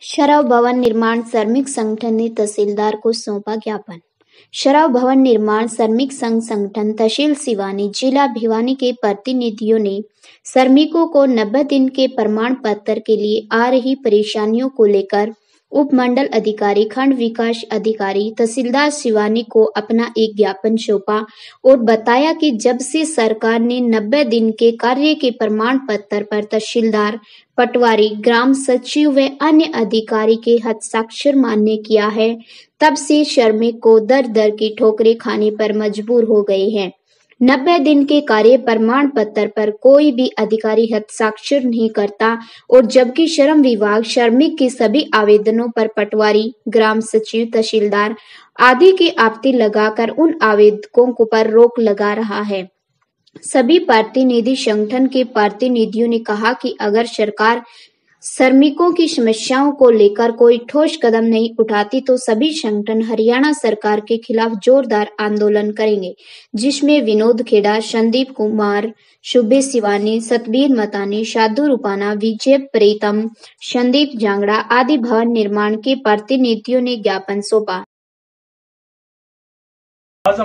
शराव भवन निर्माण श्रमिक संगठन ने तहसीलदार को सौंपा ज्ञापन। शराव भवन निर्माण श्रमिक संघ संगठन तहसील सिवानी जिला भिवानी के प्रतिनिधियों ने श्रमिकों को 90 दिन के प्रमाण पत्र के लिए आ रही परेशानियों को लेकर उपमंडल अधिकारी, खंड विकास अधिकारी, तहसीलदार सिवानी को अपना एक ज्ञापन सौंपा और बताया कि जब से सरकार ने 90 दिन के कार्य के प्रमाण पत्र पर तहसीलदार, पटवारी, ग्राम सचिव व अन्य अधिकारी के हस्ताक्षर मान्य किया है, तब से श्रमिक को दर दर की ठोकरें खाने पर मजबूर हो गए हैं। 90 दिन के कार्य प्रमाण पत्र पर कोई भी अधिकारी हस्ताक्षर नहीं करता और जबकि श्रम विभाग श्रमिक के सभी आवेदनों पर पटवारी, ग्राम सचिव, तहसीलदार आदि की आपत्ति लगाकर उन आवेदकों पर रोक लगा रहा है। सभी प्रतिनिधि संगठन के प्रतिनिधियों ने कहा कि अगर सरकार श्रमिकों की समस्याओं को लेकर कोई ठोस कदम नहीं उठाती तो सभी संगठन हरियाणा सरकार के खिलाफ जोरदार आंदोलन करेंगे, जिसमें विनोद खेड़ा, संदीप कुमार, शुभे सिवानी, सतबीर मतानी, साधु रूपाना, विजय प्रीतम, संदीप जांगड़ा आदि भवन निर्माण के प्रतिनिधियों ने ज्ञापन सौंपा। आज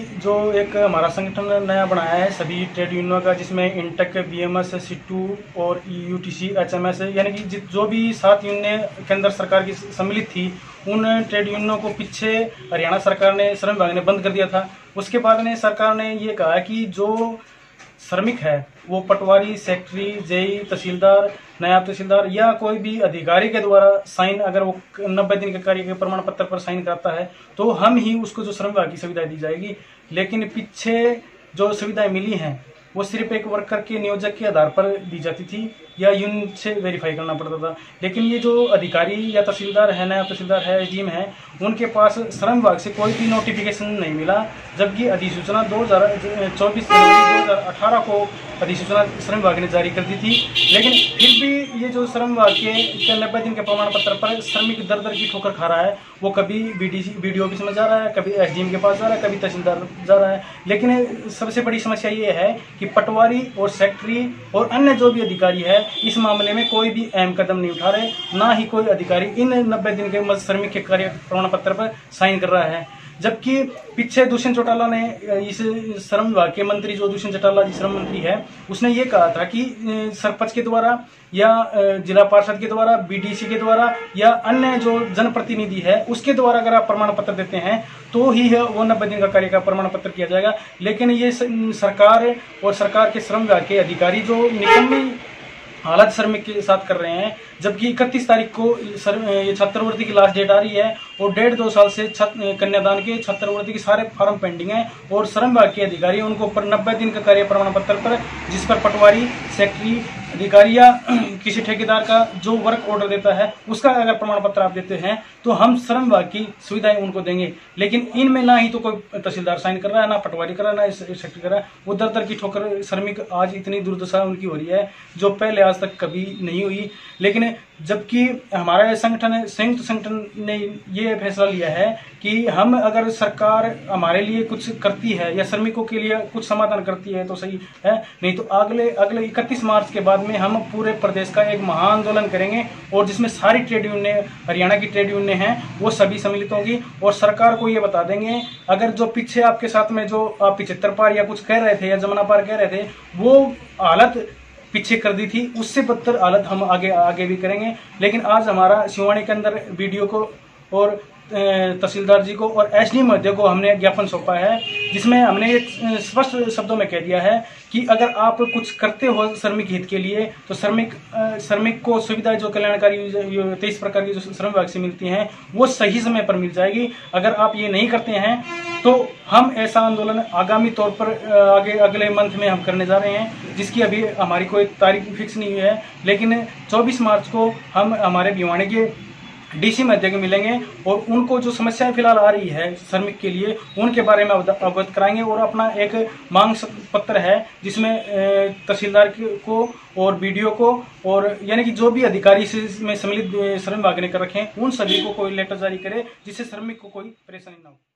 हमारा संगठन नया बनाया है सभी ट्रेड यूनियनों का, जिसमें इंटक, बीएमएस, सिट्टू और यूटीसी, एचएमएस यानी कि जो भी 7 यूनियनें केंद्र सरकार की सम्मिलित थी, उन ट्रेड यूनियनों को पीछे हरियाणा सरकार ने, श्रम विभाग ने बंद कर दिया था। उसके बाद में सरकार ने ये कहा कि जो श्रमिक है वो पटवारी, सेक्रेटरी, जेई, तहसीलदार, नायब तहसीलदार या कोई भी अधिकारी के द्वारा साइन, अगर वो 90 दिन के कार्य के प्रमाण पत्र पर साइन करता है तो हम ही उसको जो श्रम विभाग की सुविधाएं दी जाएगी। लेकिन पीछे जो सुविधाएं मिली हैं वो सिर्फ एक वर्कर के नियोजक के आधार पर दी जाती थी या यूनिट से वेरीफाई करना पड़ता था। लेकिन ये जो अधिकारी या तहसीलदार है, नायब तहसीलदार है, एसडीएम है, उनके पास श्रम विभाग से कोई भी नोटिफिकेशन नहीं मिला, जबकि अधिसूचना 24 जनवरी 2018 को अधिसूचना श्रम विभाग ने जारी कर दी थी। लेकिन फिर भी ये जो श्रम विभाग के 90 दिन के प्रमाण पत्र पर श्रमिक दर दर की ठोकर खा रहा है, वो कभी बीडीओ ऑफिस में जा रहा है, कभी एसडीएम के पास जा रहा है, कभी तहसीलदार जा रहा है। लेकिन सबसे बड़ी समस्या ये है कि पटवारी और सेक्रेटरी और अन्य जो भी अधिकारी है इस मामले में कोई भी अहम कदम नहीं उठा रहे, ना ही कोई अधिकारी इन 90 दिन के श्रमिक के कार्य प्रमाण पत्र पर साइन कर रहा है। जबकि पीछे दुष्यंत चौटाला ने, इस श्रम विभाग के मंत्री जो दुष्यंत चौटाला जी श्रम मंत्री है, उसने ये कहा था कि सरपंच के द्वारा या जिला पार्षद के द्वारा, बीडीसी के द्वारा या अन्य जो जनप्रतिनिधि है उसके द्वारा अगर आप प्रमाण पत्र देते हैं तो ही वो 90 दिन का कार्य का प्रमाण पत्र किया जाएगा। लेकिन ये सरकार और सरकार के श्रम विभाग के अधिकारी जो निकम्मी हालत श्रमिक के साथ कर रहे हैं, जबकि 31 तारीख को ये छात्रवृत्ति की लास्ट डेट आ रही है और 1.5-2 साल से कन्यादान के छात्रवृत्ति के सारे फॉर्म पेंडिंग हैं और श्रम विभाग के अधिकारी उनको पर 90 दिन का कार्य प्रमाण पत्र पर, जिस पर पटवारी, सेक्रेटरी, अधिकारी या किसी ठेकेदार का जो वर्क ऑर्डर देता है उसका अगर प्रमाण पत्र आप देते हैं तो हम श्रम विभाग की सुविधाएं उनको देंगे। लेकिन इनमें ना ही तो कोई तहसीलदार साइन कर रहा है, ना पटवारी कर रहा है, ना सेक्रेटरी कर रहा है। वो दर दर की ठोकर श्रमिक आज इतनी दुर्दशा उनकी हो रही है जो पहले आज तक कभी नहीं हुई। लेकिन जबकि हमारा संगठन, संयुक्त संगठन ने ये फैसला लिया है कि हम अगर सरकार हमारे लिए कुछ करती है या श्रमिकों के लिए कुछ समाधान करती है तो सही है, नहीं तो अगले 31 मार्च के बाद में हम पूरे प्रदेश का एक महाआंदोलन करेंगे और जिसमें सारी ट्रेड यूनियन, हरियाणा की ट्रेड यूनियन हैं, वो सभी सम्मिलित होंगी और सरकार को ये बता देंगे अगर जो पीछे आपके साथ में जो आप 75 पार या कुछ कह रहे थे या जमुना पार कह रहे थे वो हालत पीछे कर दी थी, उससे बदतर हालत हम आगे भी करेंगे। लेकिन आज हमारा सिवानी के अंदर बीडीओ को और तहसीलदार जी को और एसडीएम महोदय को हमने ज्ञापन सौंपा है, जिसमें हमने एक स्पष्ट शब्दों में कह दिया है कि अगर आप कुछ करते हो श्रमिक हित के लिए तो श्रमिक को सुविधाएं जो कल्याणकारी 23 प्रकार की जो श्रम विभाग से मिलती हैं वो सही समय पर मिल जाएगी। अगर आप ये नहीं करते हैं तो हम ऐसा आंदोलन आगामी तौर पर अगले मंथ में हम करने जा रहे हैं, जिसकी अभी हमारी कोई तारीख फिक्स नहीं हुई है। लेकिन 24 मार्च को हम हमारे भिवानी के डीसी मध्य के मिलेंगे और उनको जो समस्याएं फिलहाल आ रही है श्रमिक के लिए उनके बारे में अवगत कराएंगे और अपना एक मांग पत्र है जिसमें तहसीलदार को और बीडीओ को और यानी कि जो भी अधिकारी में सम्मिलित श्रम विभाग ने कर रखे हैं उन सभी को कोई लेटर जारी करे जिससे श्रमिक को कोई परेशानी ना हो।